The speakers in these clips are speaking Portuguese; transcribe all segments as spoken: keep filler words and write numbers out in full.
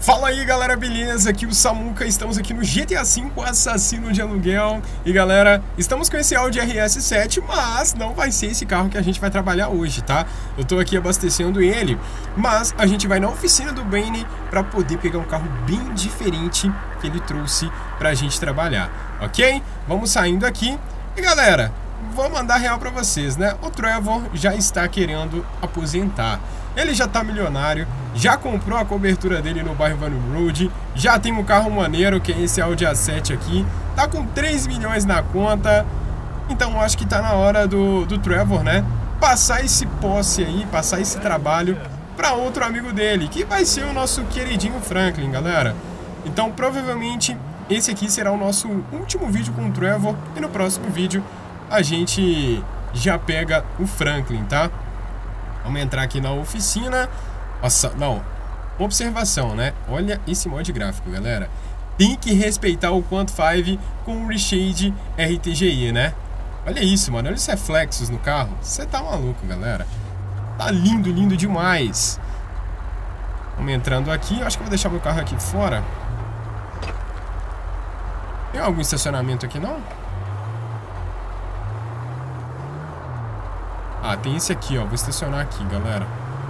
Fala aí galera, beleza? Aqui o Samuca, estamos aqui no G T A cinco Assassino de Aluguel. E galera, estamos com esse Audi R S sete, mas não vai ser esse carro que a gente vai trabalhar hoje, tá? Eu tô aqui abastecendo ele, mas a gente vai na oficina do Brainy pra poder pegar um carro bem diferente que ele trouxe pra gente trabalhar, ok? Vamos saindo aqui e galera, vou mandar real pra vocês, né? O Trevor já está querendo aposentar. Ele já tá milionário, já comprou a cobertura dele no bairro Van Road, já tem um carro maneiro, que é esse Audi A sete aqui, tá com três milhões na conta, então acho que tá na hora do, do Trevor, né, passar esse posse aí, passar esse trabalho para outro amigo dele, que vai ser o nosso queridinho Franklin, galera. Então provavelmente esse aqui será o nosso último vídeo com o Trevor, e no próximo vídeo a gente já pega o Franklin, tá? Vamos entrar aqui na oficina. Nossa, não. Observação, né? Olha esse mod gráfico, galera. Tem que respeitar o Quant cinco com o Reshade R T G I, né? Olha isso, mano. Olha os reflexos no carro. Você tá maluco, galera. Tá lindo, lindo demais. Vamos entrando aqui. Eu acho que eu vou deixar meu carro aqui fora. Tem algum estacionamento aqui, não? Ah, tem esse aqui, ó. Vou estacionar aqui, galera.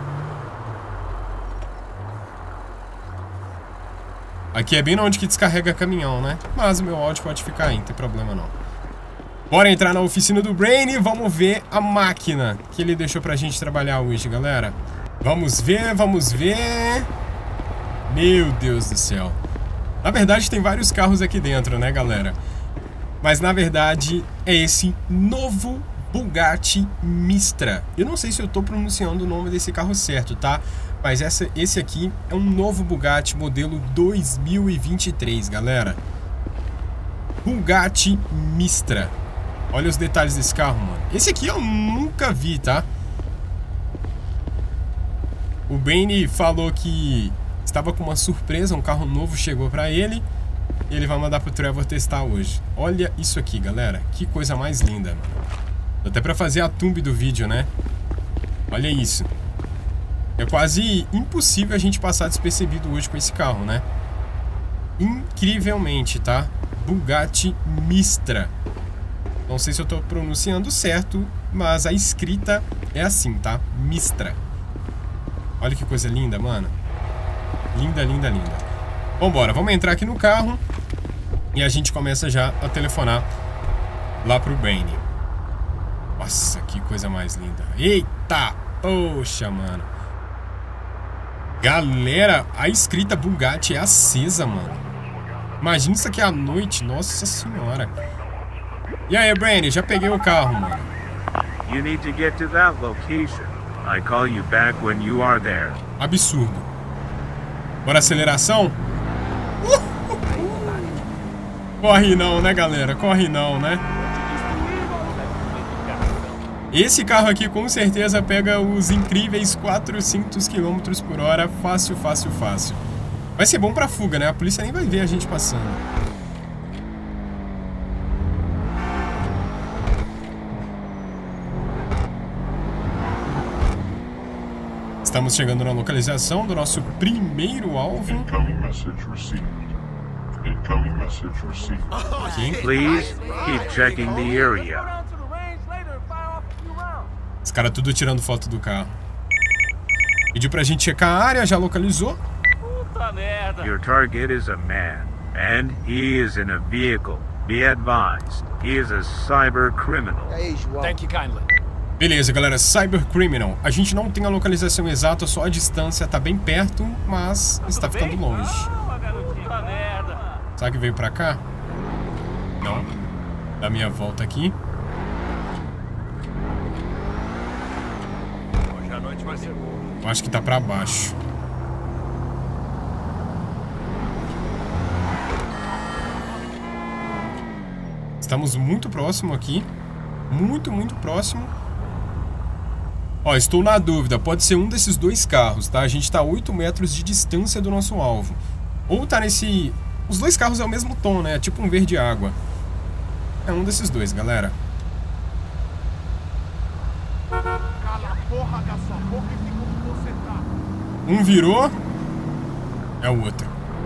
Aqui é bem onde que descarrega caminhão, né? Mas o meu Audi pode ficar aí, não tem problema não. Bora entrar na oficina do Brainy. Vamos ver a máquina que ele deixou pra gente trabalhar hoje, galera. Vamos ver, vamos ver. Meu Deus do céu. Na verdade tem vários carros aqui dentro, né, galera? Mas na verdade é esse novo Bugatti Mistra. Eu não sei se eu tô pronunciando o nome desse carro certo, tá? Mas essa, esse aqui é um novo Bugatti modelo dois mil e vinte e três, galera. Bugatti Mistra. Olha os detalhes desse carro, mano. Esse aqui eu nunca vi, tá? O Brainy falou que estava com uma surpresa, um carro novo chegou pra ele. E ele vai mandar pro Trevor testar hoje. Olha isso aqui, galera. Que coisa mais linda, mano. Até pra fazer a thumb do vídeo, né? Olha isso. É quase impossível a gente passar despercebido hoje com esse carro, né? Incrivelmente, tá? Bugatti Mistra. Não sei se eu tô pronunciando certo, mas a escrita é assim, tá? Mistra. Olha que coisa linda, mano. Linda, linda, linda. Vambora, vamos entrar aqui no carro e a gente começa já a telefonar lá pro Brainy. Nossa, que coisa mais linda. Eita, poxa, mano. Galera, a escrita Bugatti é acesa, mano. Imagina isso aqui à noite, nossa senhora. E aí, Brainy, já peguei o carro, mano. You need to get to that location. I call you back when you are there. Absurdo. Bora aceleração? Uh! Corre não, né, galera? Corre não, né? Esse carro aqui com certeza pega os incríveis quatrocentos quilômetros por hora, fácil, fácil, fácil. Vai ser bom pra fuga, né? A polícia nem vai ver a gente passando. Estamos chegando na localização do nosso primeiro alvo. Incoming message received. Incoming message received. Aqui. Please keep checking the area. Os caras tudo tirando foto do carro. Pediu pra gente checar a área, já localizou. Puta merda. Your target is a man, and he is in a vehicle. Be advised, he is a cyber criminal. Thank you kindly. Beleza, galera, Cyber Criminal. A gente não tem a localização exata, só a distância tá bem perto, mas está ficando longe. Puta merda. Será que veio pra cá? Não. Dá minha volta aqui. Hoje a noite vai ser boa. Eu acho que tá pra baixo. Estamos muito próximo aqui. Muito, muito próximo. Ó, estou na dúvida. Pode ser um desses dois carros, tá? A gente tá a oito metros de distância do nosso alvo. Ou tá nesse... Os dois carros é o mesmo tom, né? É tipo um verde água. É um desses dois, galera. Cala a porra da sua boca e fica onde você tá. Um virou. É o outro.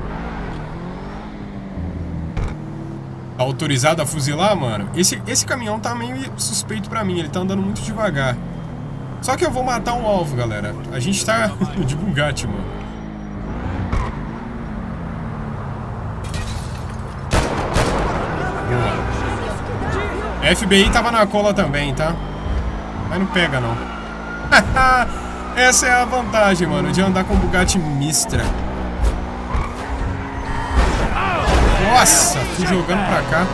Tá autorizado a fuzilar, mano? Esse, esse caminhão tá meio suspeito pra mim. Ele tá andando muito devagar. Só que eu vou matar um alvo, galera. A gente tá de Bugatti, mano. Boa. F B I tava na cola também, tá? Mas não pega, não. Essa é a vantagem, mano, de andar com Bugatti Mistra. Nossa, fui jogando pra cá.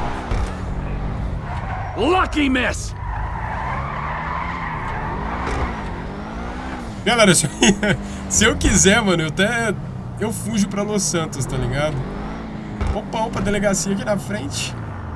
Lucky miss! Galera, se eu, se eu quiser, mano, eu até... Eu fujo pra Los Santos, tá ligado? Opa, opa, delegacia aqui na frente.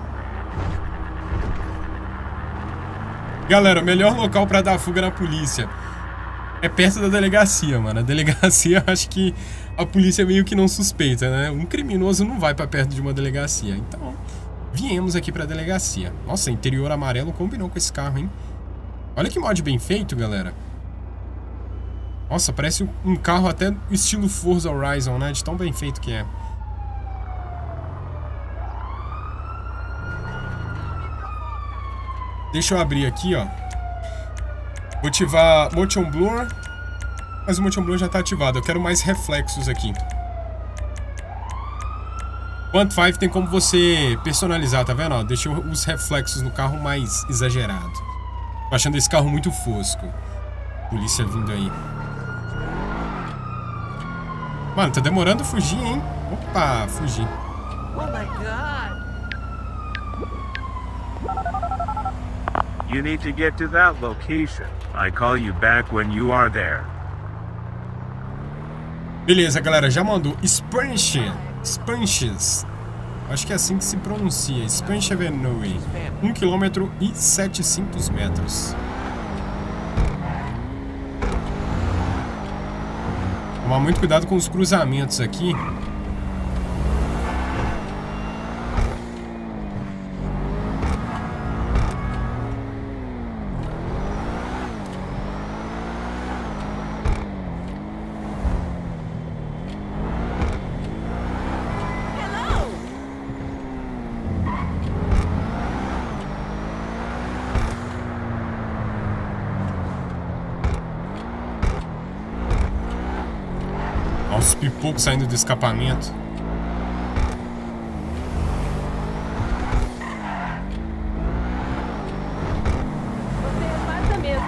Galera, o melhor local pra dar fuga na polícia é perto da delegacia, mano. A delegacia, acho que a polícia meio que não suspeita, né? Um criminoso não vai pra perto de uma delegacia. Então, viemos aqui pra delegacia. Nossa, interior amarelo combinou com esse carro, hein? Olha que mod bem feito, galera. Nossa, parece um carro até estilo Forza Horizon, né? De tão bem feito que é. Deixa eu abrir aqui, ó. Vou ativar Motion Blur. Mas o Motion Blur já tá ativado. Eu quero mais reflexos aqui. Quant cinco tem como você personalizar, tá vendo? Ó, deixa os reflexos no carro mais exagerado. Tô achando esse carro muito fosco. Polícia vindo aí. Mano, tá demorando a fugir, hein? Opa, fugi. Oh my god! You need to get to that location. I call you back when you are there. Beleza, galera, já mandou. Spanish. Spanish. Acho que é assim que se pronuncia. Spanish Avenue. um quilômetro e setecentos metros. Tomar muito cuidado com os cruzamentos aqui. Os pipocos saindo do escapamento. Você passa mesmo.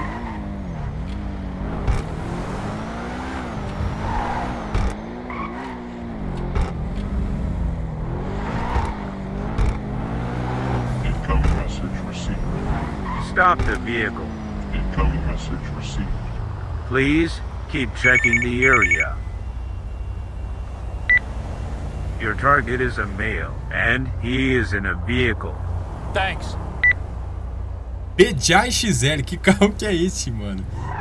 Incoming message received. Stop the vehicle. Incoming message received. Please keep checking the area. Your target is a male, and he is in a vehicle. Thanks. B J X L, que carro que é esse, mano?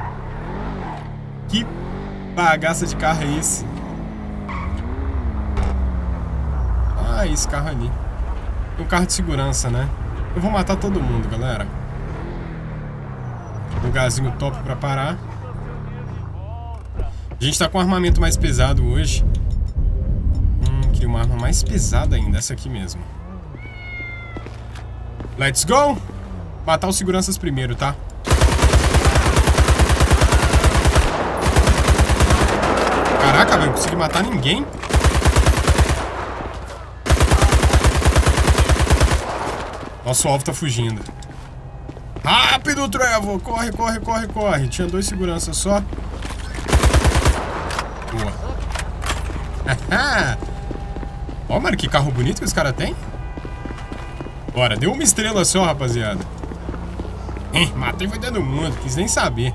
Que bagaça de carro é esse? Ah, esse carro ali. É um carro de segurança, né? Eu vou matar todo mundo, galera. Lugarzinho top pra parar. A gente tá com um armamento mais pesado hoje. Hum, queria uma arma mais pesada ainda, essa aqui mesmo. Let's go! Matar os seguranças primeiro, tá? Caraca, velho, não consegui matar ninguém. Nosso alvo tá fugindo. Rápido, Trevor! Corre, corre, corre, corre. Tinha dois seguranças só. Boa. Ó, mano, que carro bonito que os caras têm. Bora, deu uma estrela só, rapaziada. Hein, matei foi dentro do mundo, quis nem saber.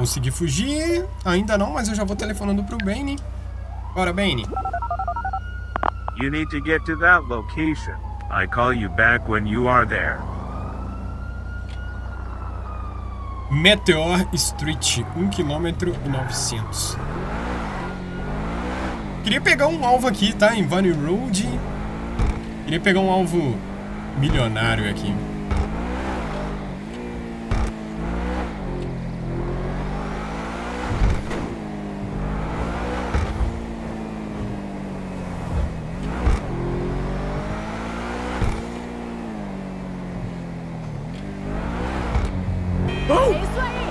Consegui fugir. Ainda não, mas eu já vou telefonando pro Bane. Bora, Bane. You need to get to that location. I call you back when you are there. Meteor Street, um quilômetro e novecentos. Queria pegar um alvo aqui, tá? Em Valley Road. Queria pegar um alvo milionário aqui. É isso aí!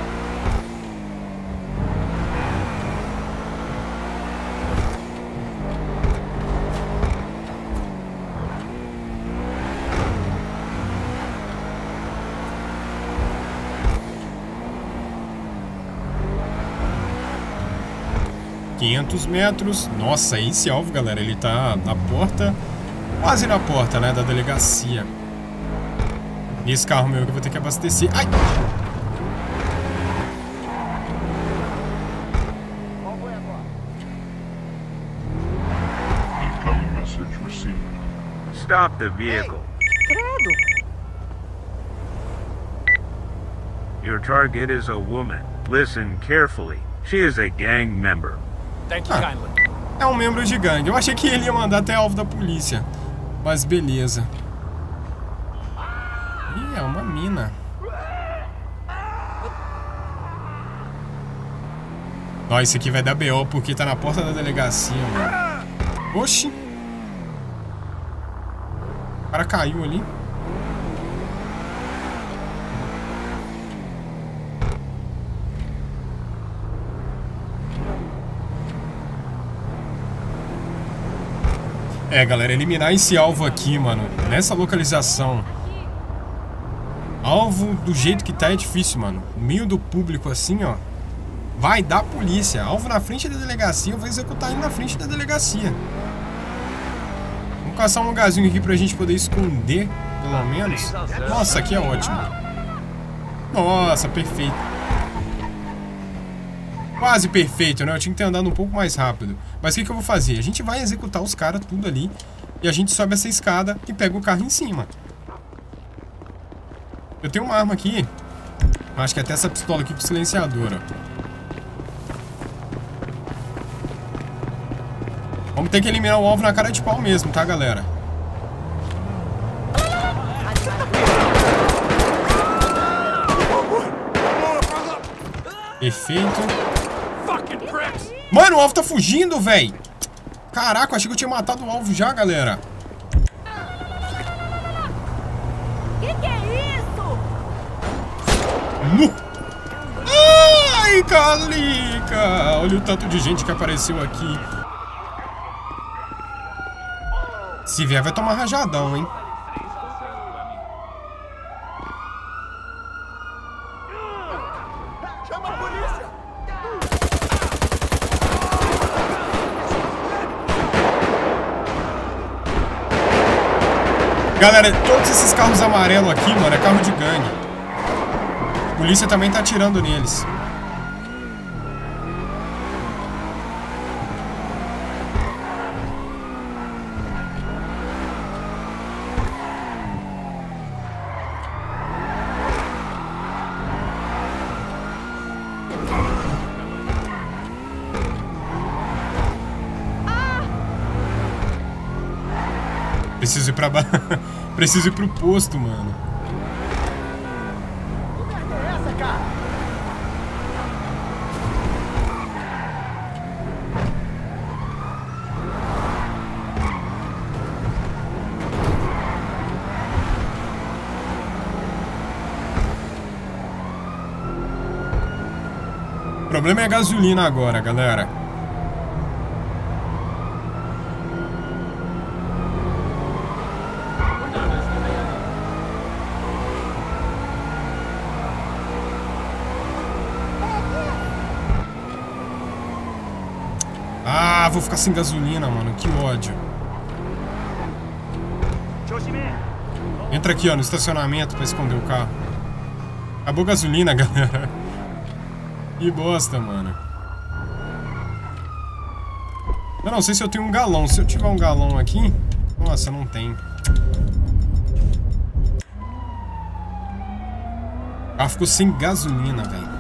quinhentos metros. Nossa, esse alvo, galera, ele tá na porta, quase na porta, né, da delegacia. E esse carro meu que eu vou ter que abastecer. Ai! Incoming message received. Stop the vehicle. Credo! Your target is a woman. Listen carefully. She is a gang member. Thank you Ah. kindly. É um membro de gangue. Eu achei que ele ia mandar até alvo da polícia. Mas beleza. Ih, é uma mina. Ó, isso aqui vai dar B O porque tá na porta da delegacia, mano. Oxi. O cara caiu ali. É, galera, eliminar esse alvo aqui, mano, nessa localização. Alvo do jeito que tá é difícil, mano. No meio do público assim, ó. Vai dar polícia. Alvo na frente da delegacia, eu vou executar ele na frente da delegacia. Vamos caçar um lugarzinho aqui pra gente poder esconder, pelo menos. Nossa, aqui é ótimo. Nossa, perfeito. Quase perfeito, né? Eu tinha que ter andado um pouco mais rápido. Mas o que, que eu vou fazer? A gente vai executar os caras tudo ali. E a gente sobe essa escada e pega o carro em cima. Eu tenho uma arma aqui. Acho que até essa pistola aqui com silenciadora. Vamos ter que eliminar o alvo na cara de pau mesmo, tá, galera? Perfeito. Mano, o alvo tá fugindo, véi. Caraca, eu achei que eu tinha matado o alvo já, galera. Que que é isso? Nu. Ai, Calica. Olha o tanto de gente que apareceu aqui. Se vier, vai tomar rajadão, hein? Chama a polícia! Galera, todos esses carros amarelos aqui, mano, é carro de gangue. A polícia também tá atirando neles. Preciso ir pra ba... Preciso ir pro posto, mano. Que é essa, cara? O problema é a gasolina agora, galera. Ah, vou ficar sem gasolina, mano. Que ódio. Entra aqui, ó, no estacionamento pra esconder o carro. Acabou a gasolina, galera. Que bosta, mano. Eu não sei se eu tenho um galão. Se eu tiver um galão aqui... Nossa, não tem. Ah, ficou sem gasolina, velho.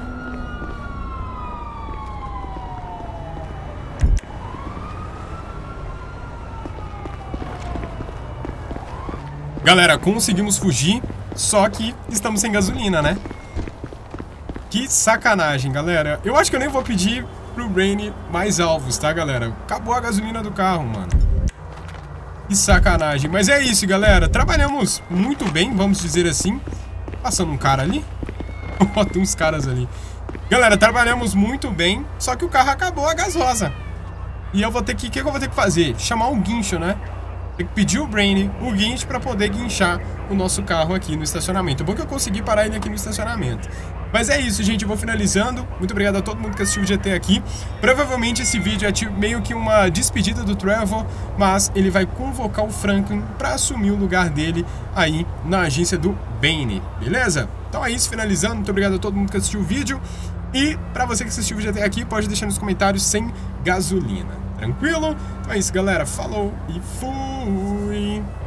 Galera, conseguimos fugir, só que estamos sem gasolina, né? Que sacanagem, galera. Eu acho que eu nem vou pedir pro Brainy mais alvos, tá, galera? Acabou a gasolina do carro, mano. Que sacanagem. Mas é isso, galera. Trabalhamos muito bem, vamos dizer assim. Passando um cara ali. Ó, tem uns caras ali. Galera, trabalhamos muito bem, só que o carro acabou a gasosa. E eu vou ter que... O que eu vou ter que fazer? Chamar um guincho, né? Tem que pedir o Brainy, o guincho, pra poder guinchar o nosso carro aqui no estacionamento. É bom que eu consegui parar ele aqui no estacionamento. Mas é isso, gente. Eu vou finalizando. Muito obrigado a todo mundo que assistiu o G T aqui. Provavelmente esse vídeo é meio que uma despedida do Trevor, mas ele vai convocar o Franklin pra assumir o lugar dele aí na agência do Bane, beleza? Então é isso, finalizando. Muito obrigado a todo mundo que assistiu o vídeo. E pra você que assistiu o G T aqui, pode deixar nos comentários sem gasolina. Tranquilo? Então é isso, galera. Falou e fui!